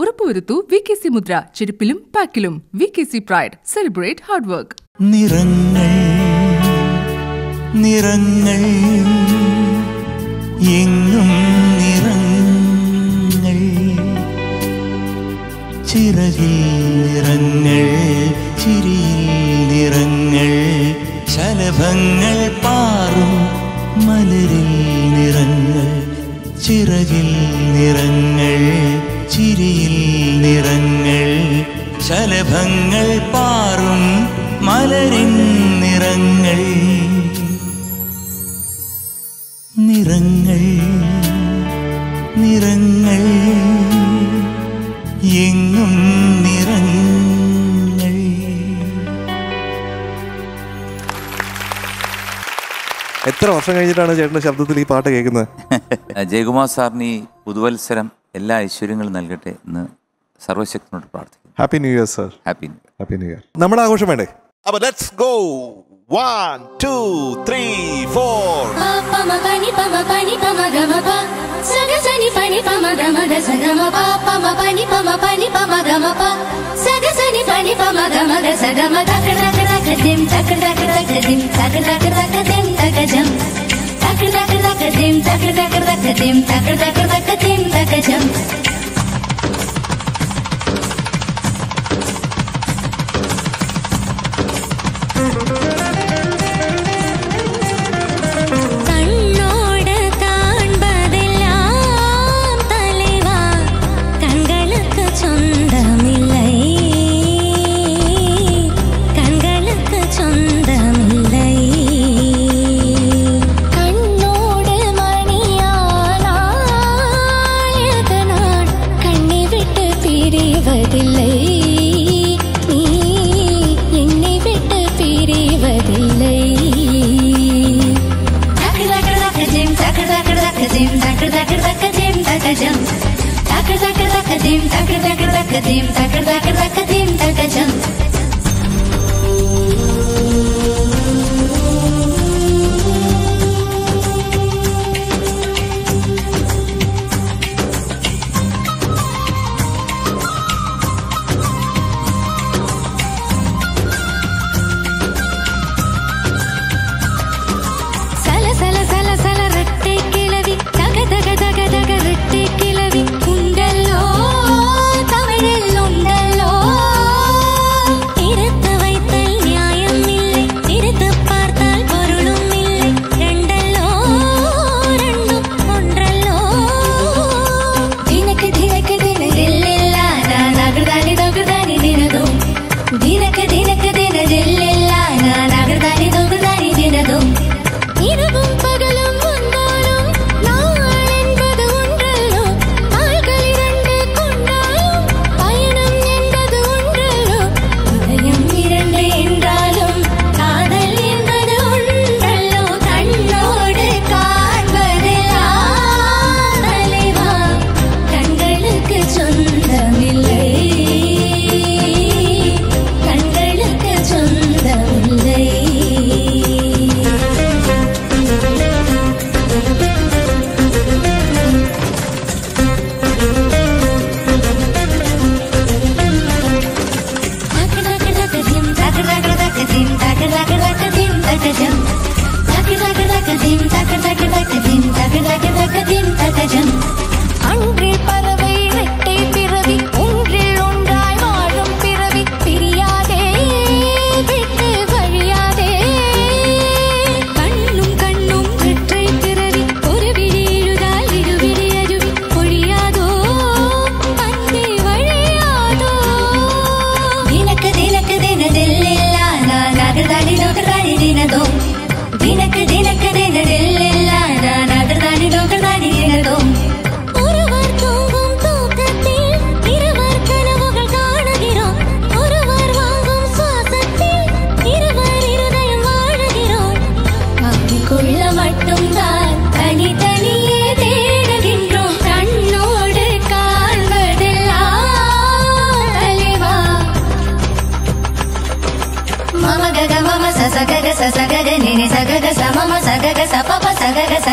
ഉറപ്പുവരുത്തൂ VKC മുദ്ര ചെരുപ്പിലും പാക്കിലും. VKC pride, celebrate hard work. നിറങ്ങൾ നിറങ്ങൾ എങ്ങും നിറങ്ങൾ, ചിറകിൽ നിറങ്ങൾ, ചിരിയിൽ നിറങ്ങൾ, ശലഭങ്ങൾ പാറും മലരിൽ നിറങ്ങൾ, ചിറകിൽ നിറങ്ങൾ, ചിരിയിൽ നിറങ്ങൾ, ശലഭങ്ങൾ പാറും മലരിൻ നിറങ്ങൾ. നിറങ്ങൾ നിറങ്ങൾ എങ്ങും നിറങ്ങൾ. എത്ര വർഷം കഴിഞ്ഞിട്ടാണ് ചേട്ടൻ്റെ ശബ്ദത്തിൽ ഈ പാട്ട് കേൾക്കുന്നത്? ജയകുമാർ സാറിന് ഈ പുതുവത്സരം എല്ലാ ഐശ്വര്യങ്ങളും നൽകട്ടെ എന്ന് സർവശക്തനോട് പ്രാർത്ഥിക്കുന്നു. Happy new year sir. Happy new year. Happy new year. നമ്മുടെ ആഘോഷം വേണ്ടേ? അപ്പോൾ let's go. 1 2 3 4. Pama pani pama pani pama gama pa saga sani pani pama gama ga sagama pa pama pani pama gama pa saga sani pani pama gama ga sagama tak tak tak dim tak tak tak dim tak tak tak dim tak jam tak tak tak dim tak tak tak dim tak tak tak dim tak jam.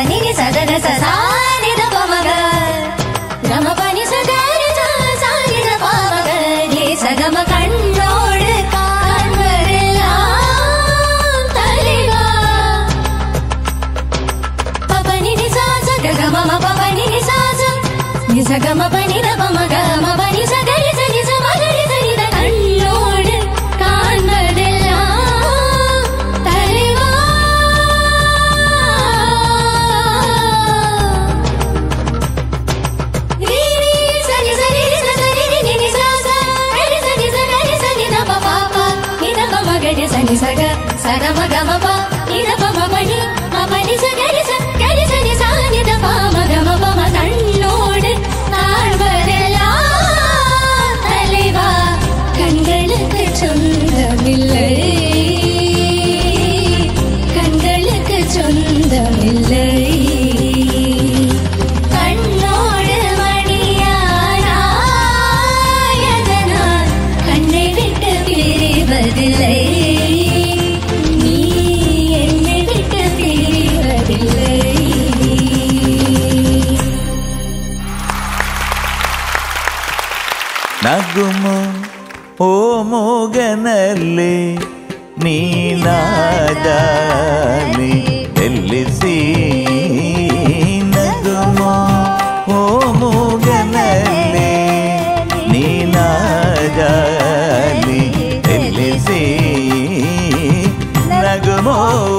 Ni da pa ma ga, ga ma pa ni sa ga re sa ni da சகம பனி தபம கம பனி சகரி சனி சமகரி சனி த கண்ணோடு காண்பதெல்லாம் தலைவா ரீரி சனி சனி சனி நினி சாசா ஹரி சனி சகரி சனி தப பாபா நித பமகரி சனி சக சரம கம பா நித பம பனி மபனி சகரி சகரி சனி சானி தப மகம பம கண்ணோடு காண்பதெல்லாம் தலைவா கண்களுக்கு சொந்தமில்லை கண்களுக்கு சொந்தமில்லை கண்ணோடு மணியாராயதனால் கண்ணை விட்டு பிரிவதில்லை நீ என்னை விட்டு பிரிவதில்லை ನಗುಮೋ ಓ ಮೋಗನಲ್ಲಿ ನೀನಾದಾಲಿ ಎಲ್ಲಿಸಿ ನಗುಮೋ ಓ ಮೋಗನಲ್ಲಿ ನೀನಾದಾಲಿ ಎಲ್ಲಿಸಿ ನಗುಮೋ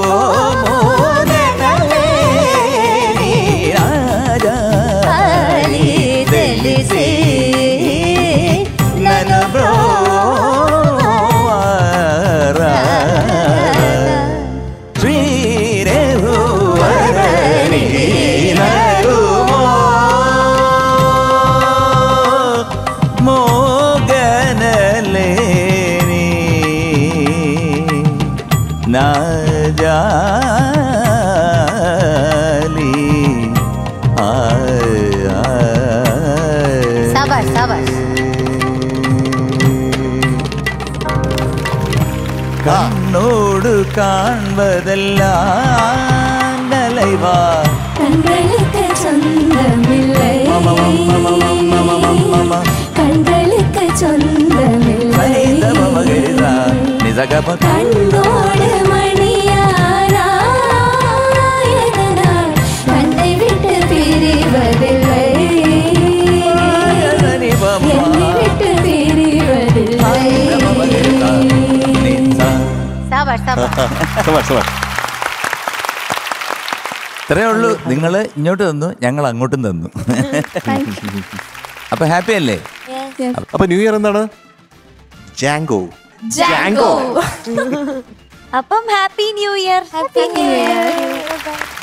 ಮೋಗನಲ್ಲಿ ನೀನಾದಾಲಿ ಎಲ್ಲಿಸಿ கண்ணோடு காண்பதெல்லாம் தலைவா கண்களுக்கு சொந்தமில்லை கண்களுக்கு சொந்தமில்லை கண்ணோடு மணியாராயதனால் கண்ணை விட்டு பிரிவதில்லை என்னை விட்டு பிரிவதில்லை ഇത്രയേ ഉള്ളൂ. നിങ്ങൾ ഇങ്ങോട്ട് തന്നു, ഞങ്ങൾ അങ്ങോട്ടും തന്നു. അപ്പൊ ഹാപ്പി അല്ലേ? അപ്പൊ ന്യൂ ഇയർ എന്താണ്? ജാങ്കോ. അപ്പം ഹാപ്പി ന്യൂ ഇയർ.